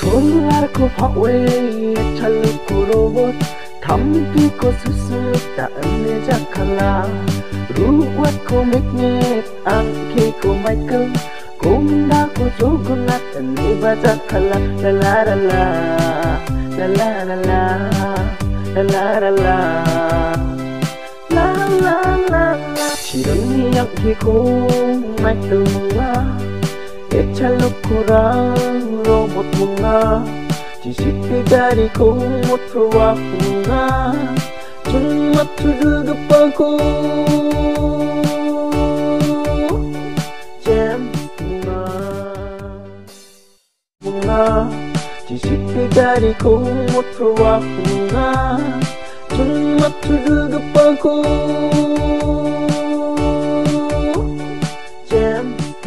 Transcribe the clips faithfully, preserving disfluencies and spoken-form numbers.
Kolarku pawe chalku robot Thampi ko susut tak ane jakala Ruwat ko magnet angki ko Michael Kumda ko jogunat ane bajakala La la la la La la la la La la la la La la la la Chironi angki ko Michael nga Echaluk kurang robot bunga Jisiti dari ku mutuak bunga Cuma tuduh kepaku Jam bunga Bunga Jisiti dari ku mutuak bunga Cuma tuduh kepaku Jam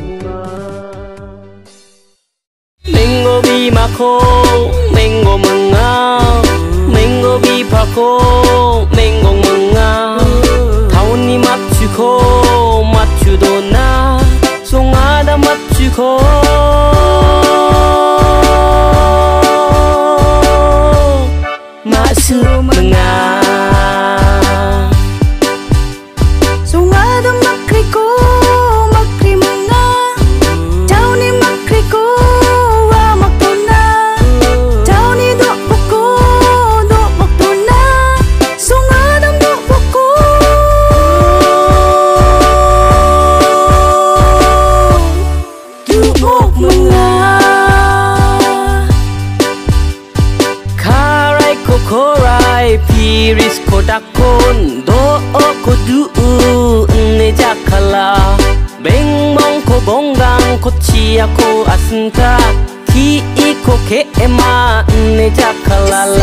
Mengo bimako, mengo menga, mengo bipako, mengo menga. Tahun ni matchuko, matchudona, songada matchuko. Masuk menga. Songada makriko, makri menga. Tahun ni makriko. Piris kodakon do ko du ne jakala beng mong ko bonggang ko chia ko asinta ki ko ke ema ne jakala